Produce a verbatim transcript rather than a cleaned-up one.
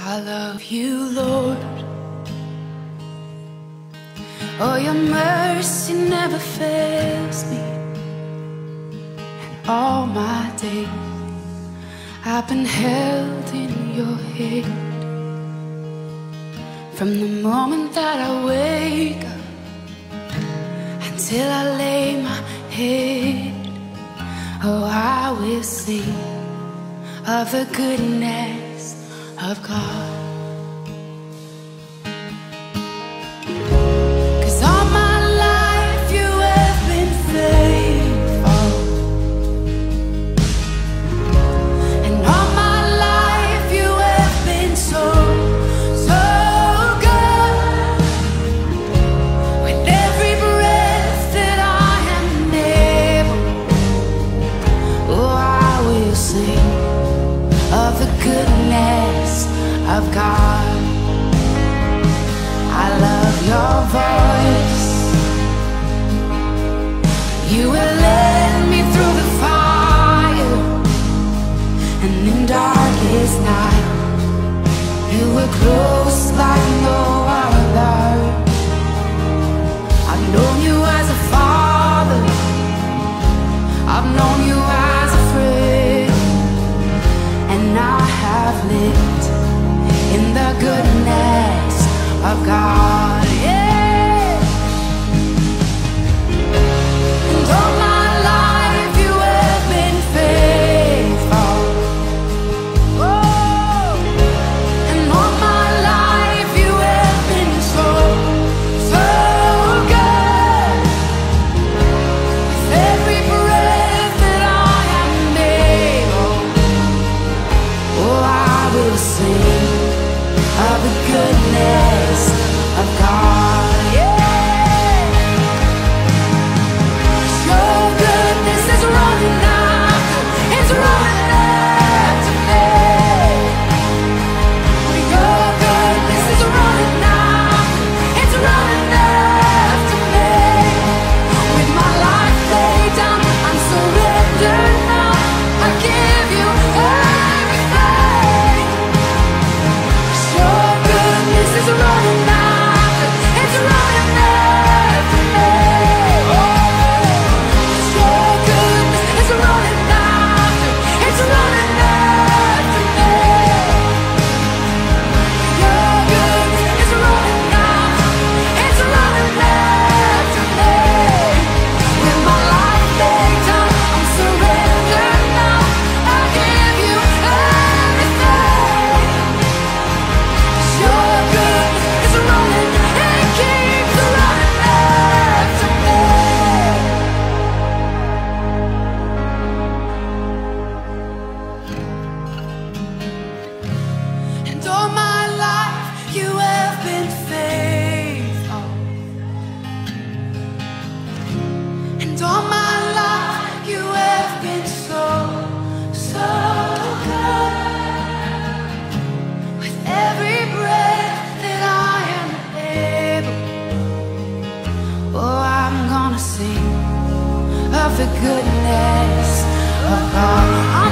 I love you, Lord. Oh, your mercy never fails me. And all my days I've been held in your hand. From the moment that I wake up until I lay my head, oh, I will sing of the goodness of God. 'Cause all my life you have been faithful, and all my life you have been so, so good. With every breath that I am able, oh, I will sing of the goodness of God. I love your voice. You will lead me through the fire, and in darkest night you were close like no other. I've known you as a father, I've known you as a friend, and I have lived in the goodness of God, yeah. And all my life you have been faithful. Oh, and all my life you have been so, so good. With every breath that I am able, oh, I will sing of the goodness of God, yeah. Your goodness is running after, it's running after me. Your goodness is running after, it's running after me. With my life laid down, I'm surrendered now. I give you everything. Your goodness is running after, it's running after me. Your goodness is running after, it's running after me. Your goodness is running after, it's running after me. With my life laid down, I'm surrendered now. I give you everything. Your goodness is running, it keeps running after me. And all my life you have been faithful, and all my life you have been so, so good. With every breath that I am able, oh, I'm gonna sing of the goodness of God.